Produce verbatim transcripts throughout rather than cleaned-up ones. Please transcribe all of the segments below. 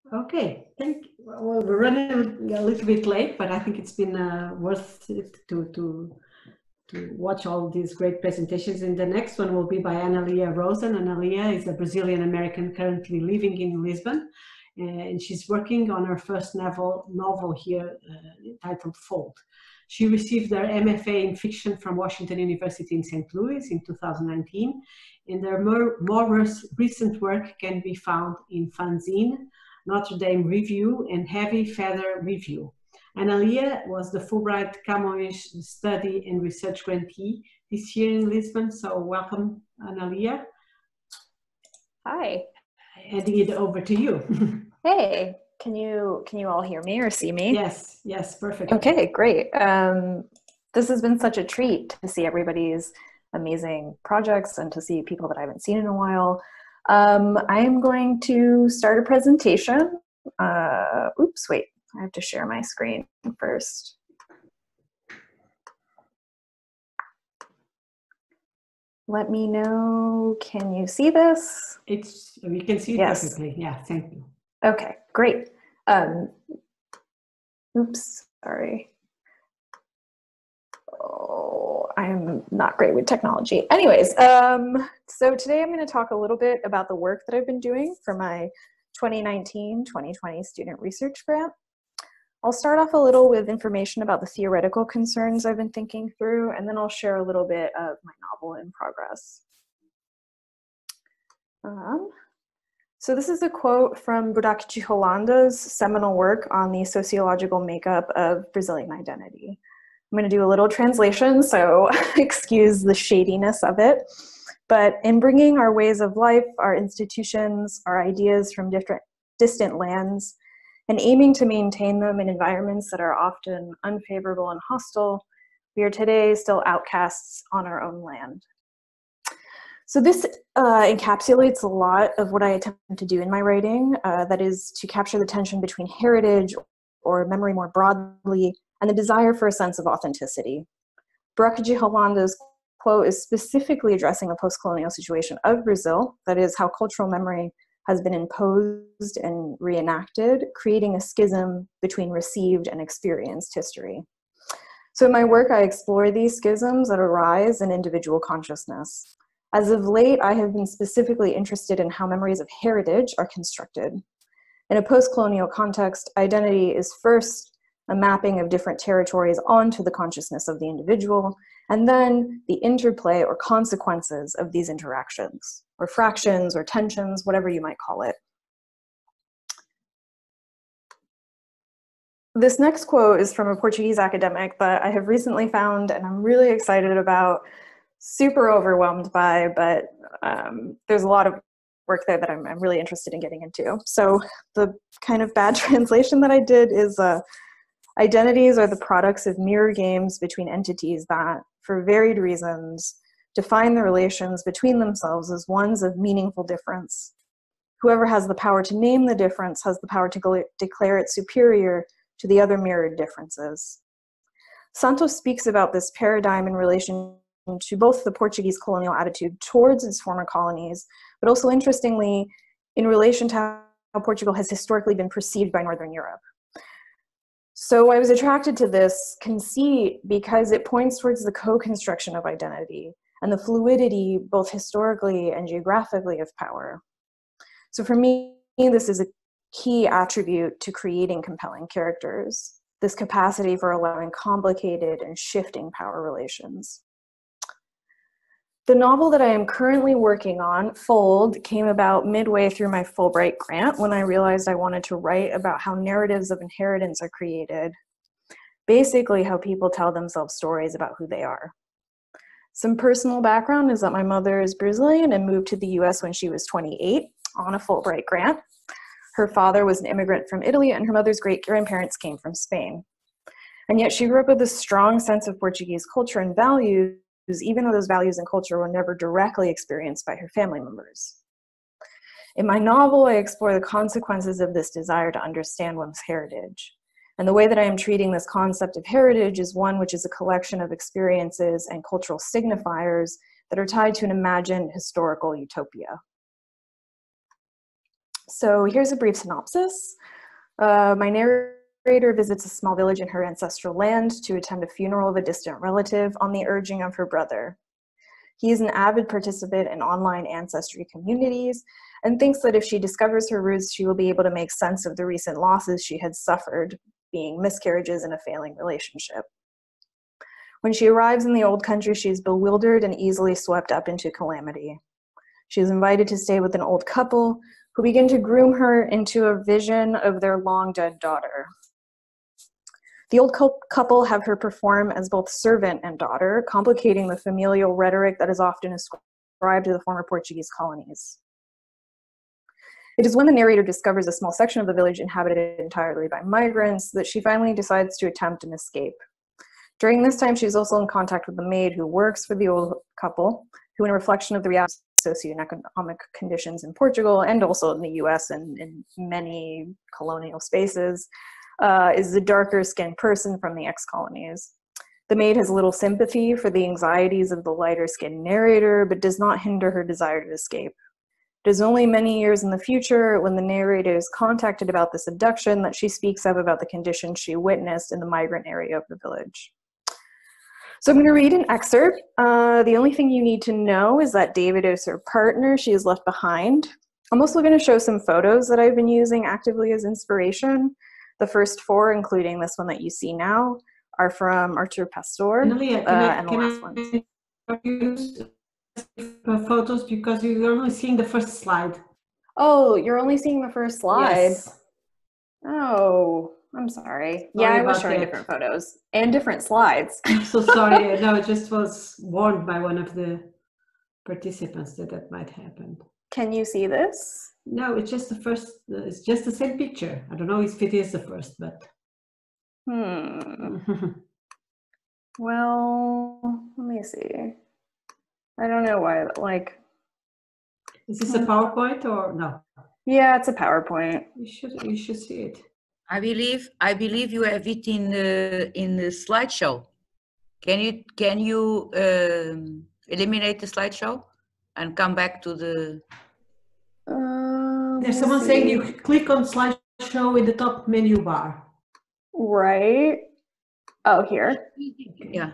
Okay, thank you. Well, we're running a little bit late, but I think it's been uh, worth it to, to, to watch all these great presentations. And the next one will be by Analia Rosen. Analia is a Brazilian American currently living in Lisbon, and she's working on her first novel, novel here uh, titled Fold. She received her M F A in fiction from Washington University in Saint Louis in two thousand nineteen, and her more, more recent work can be found in Fanzine, Notre Dame Review, and Heavy Feather Review. Analia was the Fulbright Camões Study and Research Grantee this year in Lisbon, so welcome, Analia. Hi. Handing it over to you. Hey, can you can you all hear me or see me? Yes, yes, perfect. Okay, great. Um, this has been such a treat to see everybody's amazing projects and to see people that I haven't seen in a while. Um, I am going to start a presentation. Uh, oops, wait, I have to share my screen first. Let me know, can you see this? It's, we can see it yes. perfectly. Yeah, thank you. Okay, great. Um, oops, sorry. Oh, I'm not great with technology. Anyways, um, so today I'm going to talk a little bit about the work that I've been doing for my twenty nineteen twenty twenty student research grant. I'll start off a little with information about the theoretical concerns I've been thinking through, and then I'll share a little bit of my novel in progress. Um, So this is a quote from Burak de Holanda's seminal work on the sociological makeup of Brazilian identity. I'm going to do a little translation, so excuse the shadiness of it. But in bringing our ways of life, our institutions, our ideas from different distant lands, and aiming to maintain them in environments that are often unfavorable and hostile, we are today still outcasts on our own land. So this uh, encapsulates a lot of what I attempt to do in my writing, uh, that is to capture the tension between heritage or memory more broadly and the desire for a sense of authenticity. Burak de Holanda's quote is specifically addressing the post-colonial situation of Brazil, that is how cultural memory has been imposed and reenacted, creating a schism between received and experienced history. So in my work, I explore these schisms that arise in individual consciousness. As of late, I have been specifically interested in how memories of heritage are constructed. In a post-colonial context, identity is first a mapping of different territories onto the consciousness of the individual, and then the interplay or consequences of these interactions, or fractions or tensions, whatever you might call it. This next quote is from a Portuguese academic that I have recently found and I'm really excited about, super overwhelmed by, but um, there's a lot of work there that I'm, I'm really interested in getting into. So the kind of bad translation that I did is uh, identities are the products of mirror games between entities that, for varied reasons, define the relations between themselves as ones of meaningful difference. Whoever has the power to name the difference has the power to declare it superior to the other mirrored differences. Santos speaks about this paradigm in relation to both the Portuguese colonial attitude towards its former colonies, but also interestingly, in relation to how Portugal has historically been perceived by Northern Europe. So I was attracted to this conceit because it points towards the co-construction of identity and the fluidity, both historically and geographically, of power. So for me, this is a key attribute to creating compelling characters, this capacity for allowing complicated and shifting power relations. The novel that I am currently working on, Fold, came about midway through my Fulbright grant when I realized I wanted to write about how narratives of inheritance are created, basically how people tell themselves stories about who they are. Some personal background is that my mother is Brazilian and moved to the U S when she was twenty-eight on a Fulbright grant. Her father was an immigrant from Italy and her mother's great-grandparents came from Spain. And yet she grew up with a strong sense of Portuguese culture and values, even though those values and culture were never directly experienced by her family members. In my novel, I explore the consequences of this desire to understand one's heritage. And the way that I am treating this concept of heritage is one which is a collection of experiences and cultural signifiers that are tied to an imagined historical utopia. So here's a brief synopsis. Uh, my narrator visits a small village in her ancestral land to attend a funeral of a distant relative on the urging of her brother. He is an avid participant in online ancestry communities and thinks that if she discovers her roots, she will be able to make sense of the recent losses she had suffered, being miscarriages and a failing relationship. When she arrives in the old country, she is bewildered and easily swept up into calamity. She is invited to stay with an old couple who begin to groom her into a vision of their long-dead daughter. The old couple have her perform as both servant and daughter, complicating the familial rhetoric that is often ascribed to the former Portuguese colonies. It is when the narrator discovers a small section of the village inhabited entirely by migrants that she finally decides to attempt an escape. During this time, she is also in contact with the maid who works for the old couple, who, in reflection of the reality of socioeconomic conditions in Portugal and also in the U S and in many colonial spaces, uh, is a darker-skinned person from the ex-colonies. The maid has little sympathy for the anxieties of the lighter-skinned narrator, but does not hinder her desire to escape. It is only many years in the future, when the narrator is contacted about this abduction, that she speaks up about the conditions she witnessed in the migrant area of the village. So I'm going to read an excerpt. Uh, the only thing you need to know is that David is her partner. She is left behind. I'm also going to show some photos that I've been using actively as inspiration. The first four, including this one that you see now, are from Artur Pastor, Analia, uh, I, and the last one. use photos because you're only seeing the first slide. Oh, you're only seeing the first slide? Yes. Oh, I'm sorry. sorry yeah, I was showing that. different photos and different slides. I'm so sorry. No, I just was warned by one of the participants that that might happen. Can you see this? No, it's just the first, it's just the same picture. I don't know if it is the first, but. Hmm. Well, let me see. I don't know why, like. Is this a PowerPoint or no? Yeah, it's a PowerPoint. You should, you should see it. I believe, I believe you have it in the, in the slideshow. Can you, can you um, eliminate the slideshow and come back to the. Um, There's someone see. saying you click on slideshow in the top menu bar. Right. Oh, here. Yeah.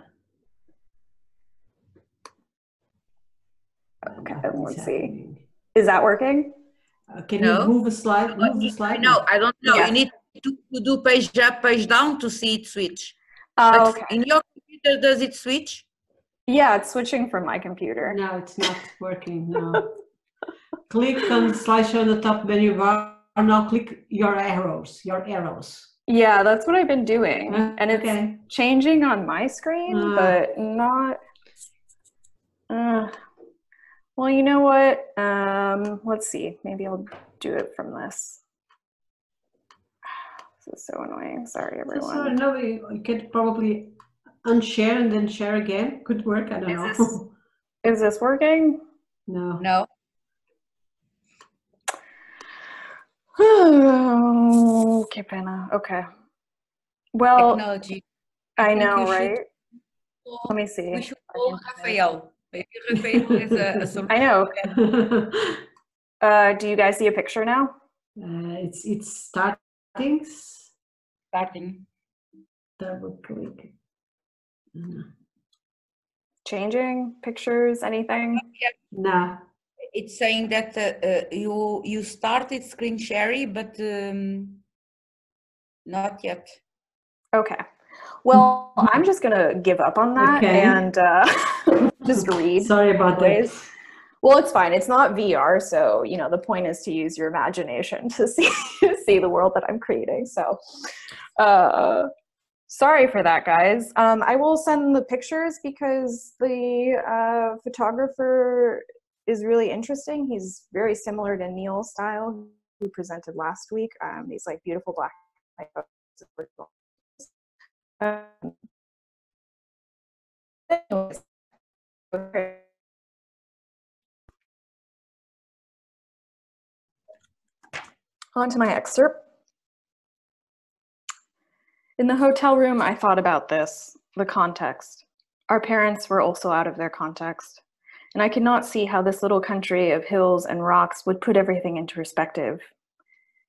Okay, let's see. Is that working? Uh, can no. you move a slide? Move the slide? No, I don't know. Yeah. You need to, to do page up, page down to see it switch. Oh, okay. In your computer, does it switch? Yeah, it's switching from my computer. No, it's not working. No. Click on slideshow in the top menu bar. Now click your arrows. Your arrows. Yeah, that's what I've been doing, uh, and it's okay. changing on my screen, uh, but not. Uh, well, you know what? Um, let's see. Maybe I'll do it from this. This is so annoying. Sorry, everyone. Sorry, no, you, you could probably unshare and then share again. Could work. I don't is know. This, is this working? No. No. Oh, que pena. Okay. Well, technology. I, I know, right? Call, Let me see. We should call Rafael. Maybe Rafael is a, a solution. I know. uh, do you guys see a picture now? Uh, it's it's starting. Starting. Double click. Uh, Changing pictures? Anything? Yeah. No. It's saying that uh, uh, you you started screen sharing, but um, not yet. Okay. Well, I'm just gonna give up on that okay. and uh, just read. Sorry about anyways. that. Well, it's fine. It's not V R, so you know the point is to use your imagination to see see the world that I'm creating. So, uh, sorry for that, guys. Um, I will send the pictures because the uh, photographer is really interesting. He's very similar to Neil's style, who presented last week. Um, these like beautiful black and white photos. Um, anyways, okay. On to my excerpt. In the hotel room, I thought about this, the context. Our parents were also out of their context, and I could not see how this little country of hills and rocks would put everything into perspective,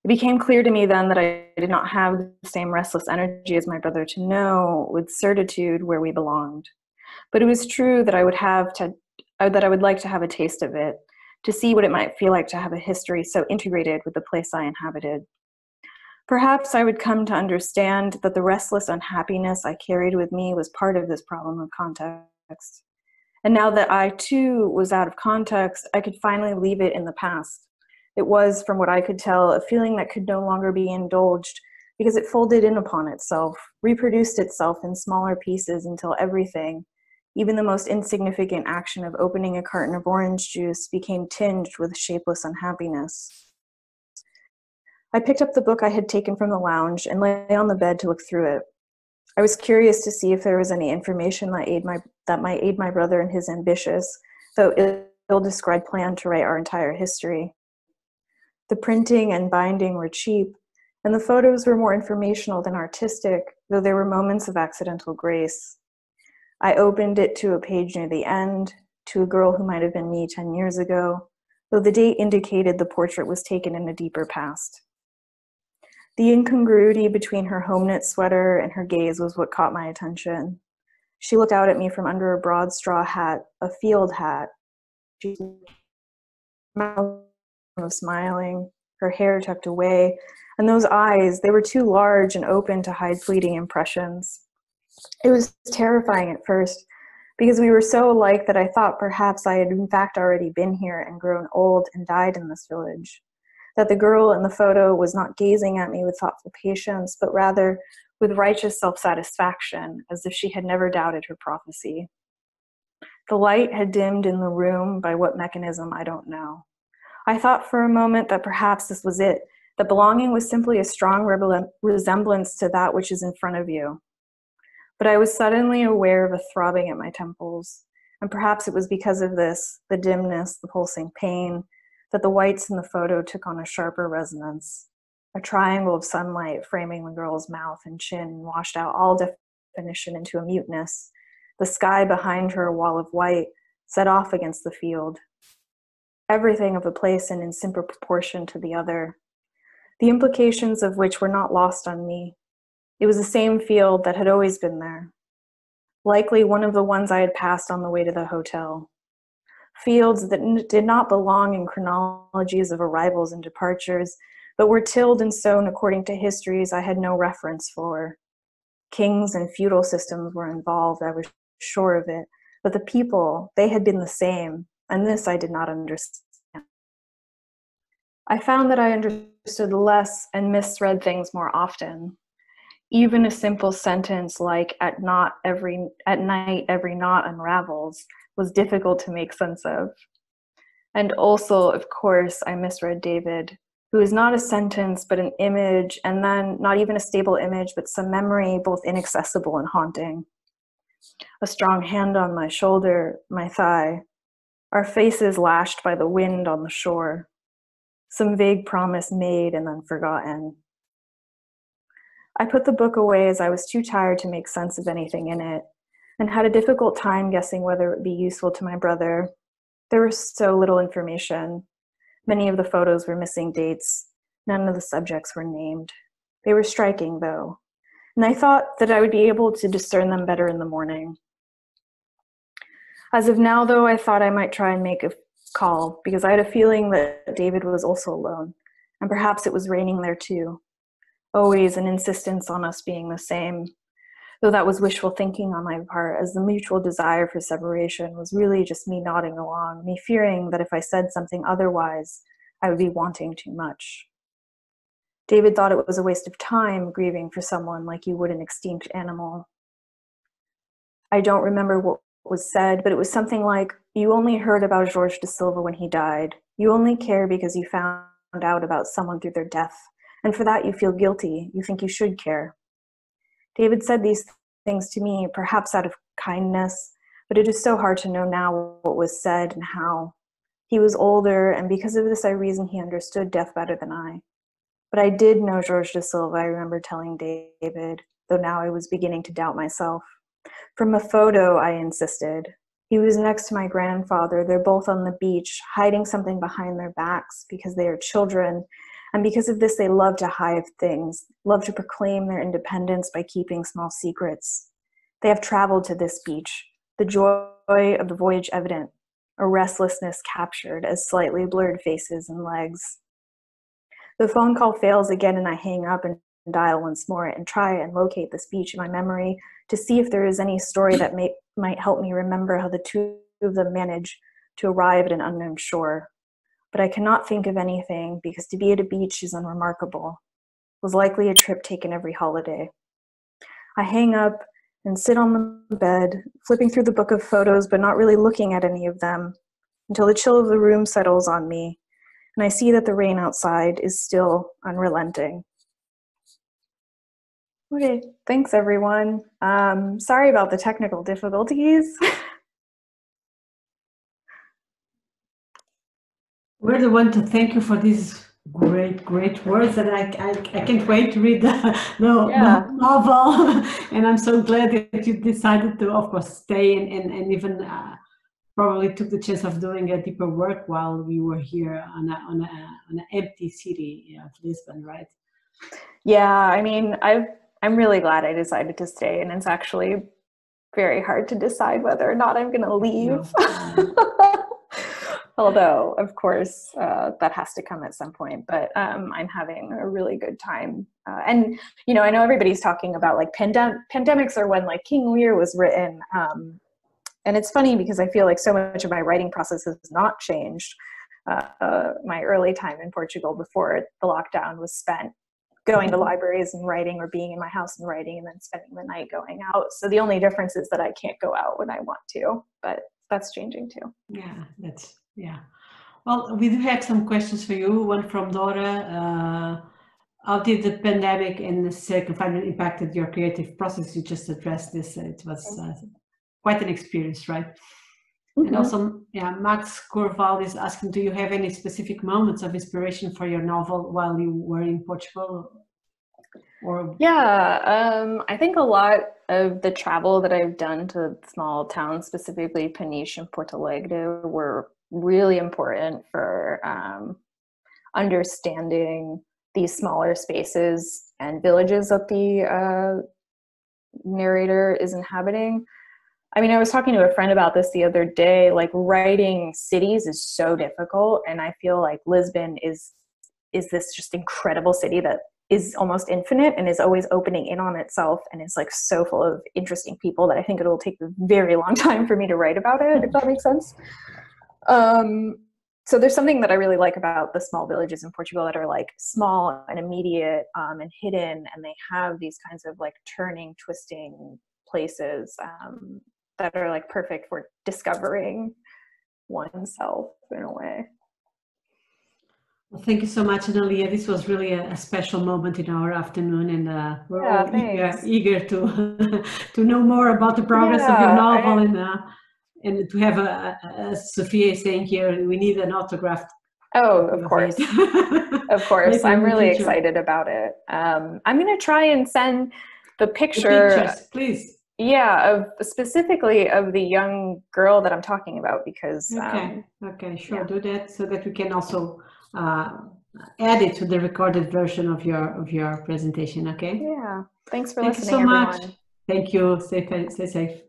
It became clear to me then that I did not have the same restless energy as my brother to know with certitude where we belonged. But it was true that I would have to, uh, that I would like to have a taste of it, to see what it might feel like to have a history so integrated with the place I inhabited. Perhaps I would come to understand that the restless unhappiness I carried with me was part of this problem of context. And now that I too was out of context, I could finally leave it in the past. It was, from what I could tell, a feeling that could no longer be indulged because it folded in upon itself, reproduced itself in smaller pieces until everything, even the most insignificant action of opening a carton of orange juice, became tinged with shapeless unhappiness. I picked up the book I had taken from the lounge and lay on the bed to look through it. I was curious to see if there was any information that, aid my, that might aid my brother in his ambitious, though ill-described plan to write our entire history. The printing and binding were cheap, and the photos were more informational than artistic, though there were moments of accidental grace. I opened it to a page near the end, to a girl who might have been me ten years ago, though the date indicated the portrait was taken in a deeper past. The incongruity between her home-knit sweater and her gaze was what caught my attention. She looked out at me from under a broad straw hat, a field hat. She was smiling, her hair tucked away, and those eyes, they were too large and open to hide fleeting impressions. It was terrifying at first, because we were so alike that I thought perhaps I had in fact already been here and grown old and died in this village. That the girl in the photo was not gazing at me with thoughtful patience, but rather with righteous self-satisfaction, as if she had never doubted her prophecy. The light had dimmed in the room, by what mechanism I don't know. I thought for a moment that perhaps this was it, that belonging was simply a strong resemblance to that which is in front of you. But I was suddenly aware of a throbbing at my temples, and perhaps it was because of this, the dimness, the pulsing pain, that the whites in the photo took on a sharper resonance. A triangle of sunlight framing the girl's mouth and chin washed out all definition into a muteness. The sky behind her, a wall of white, set off against the field. Everything of a place and in simple proportion to the other, the implications of which were not lost on me. It was the same field that had always been there. Likely one of the ones I had passed on the way to the hotel. Fields that n- did not belong in chronologies of arrivals and departures, but were tilled and sown according to histories I had no reference for. Kings and feudal systems were involved, I was sure of it, but the people, they had been the same, and this I did not understand. I found that I understood less and misread things more often. Even a simple sentence like at not every at night every knot unravels was difficult to make sense of. And also, of course, I misread David, who is not a sentence but an image, and then not even a stable image but some memory both inaccessible and haunting. A strong hand on my shoulder, my thigh, our faces lashed by the wind on the shore, some vague promise made and then forgotten. I put the book away as I was too tired to make sense of anything in it, and had a difficult time guessing whether it would be useful to my brother. There was so little information. Many of the photos were missing dates. None of the subjects were named. They were striking, though, and I thought that I would be able to discern them better in the morning. As of now, though, I thought I might try and make a call, because I had a feeling that David was also alone, and perhaps it was raining there too. Always an insistence on us being the same, though that was wishful thinking on my part, as the mutual desire for separation was really just me nodding along, me fearing that if I said something otherwise, I would be wanting too much. David thought it was a waste of time grieving for someone like you would an extinct animal. I don't remember what was said, but it was something like, you only heard about Jorge da Silva when he died. You only care because you found out about someone through their death. And for that you feel guilty, you think you should care. David said these things to me, perhaps out of kindness, but it is so hard to know now what was said and how. He was older, and because of this I reason he understood death better than I. But I did know Jorge da Silva, I remember telling David, though now I was beginning to doubt myself. From a photo, I insisted. He was next to my grandfather. They're both on the beach, hiding something behind their backs because they are children, And because of this, they love to hide things, love to proclaim their independence by keeping small secrets. They have traveled to this beach, the joy of the voyage evident, a restlessness captured as slightly blurred faces and legs. The phone call fails again and I hang up and dial once more and try and locate this beach in my memory to see if there is any story that may, might help me remember how the two of them manage to arrive at an unknown shore. But I cannot think of anything because to be at a beach is unremarkable. It was likely a trip taken every holiday. I hang up and sit on the bed, flipping through the book of photos but not really looking at any of them until the chill of the room settles on me and I see that the rain outside is still unrelenting. Okay, thanks everyone. Um, sorry about the technical difficulties. We're the one to thank you for these great, great words, and I, I, I can't wait to read the, the Yeah. novel. And I'm so glad that you decided to, of course, stay and, and, and even uh, probably took the chance of doing a deeper work while we were here on a, on a, on an empty city of Lisbon, right? Yeah, I mean, I've, I'm really glad I decided to stay, and it's actually very hard to decide whether or not I'm going to leave. No. Although, of course, uh, that has to come at some point, but um, I'm having a really good time. Uh, and, you know, I know everybody's talking about like pandem pandemics are when like King Lear was written. Um, and it's funny because I feel like so much of my writing process has not changed. Uh, uh, my early time in Portugal before the lockdown was spent going to libraries and writing, or being in my house and writing, and then spending the night going out. So the only difference is that I can't go out when I want to, but that's changing too. Yeah, that's, yeah. Well, we do have some questions for you. One from Dora. Uh, how did the pandemic and the second confinement impacted your creative process? You just addressed this. It was uh, quite an experience, right? Mm-hmm. And also, yeah, Max Corval is asking, do you have any specific moments of inspiration for your novel while you were in Portugal? Or yeah, um, I think a lot of the travel that I've done to small towns, specifically Peniche and Porto Alegre, were really important for um, understanding these smaller spaces and villages that the uh, narrator is inhabiting. I mean, I was talking to a friend about this the other day, like writing cities is so difficult, and I feel like Lisbon is is this just incredible city that is almost infinite and is always opening in on itself and is like so full of interesting people that I think it'll take a very long time for me to write about it, if that makes sense. Um, so there's something that I really like about the small villages in Portugal that are like small and immediate um, and hidden, and they have these kinds of like turning, twisting places um, that are like perfect for discovering oneself in a way. Well, thank you so much, Analia. This was really a, a special moment in our afternoon, and uh, we're yeah, all eager, eager to to know more about the progress yeah, of your novel, I, and uh, and to have a, a, a Sophia saying here, we need an autographed. Oh, of course, of course. I'm really future. excited about it. Um, I'm going to try and send the picture, the pictures, please. Yeah, of specifically of the young girl that I'm talking about, because okay, um, okay, sure, yeah. do that so that we can also. Uh, add it to the recorded version of your of your presentation. Okay. Yeah. Thanks for Thank listening, you so everyone. much. Thank you. Stay, stay safe.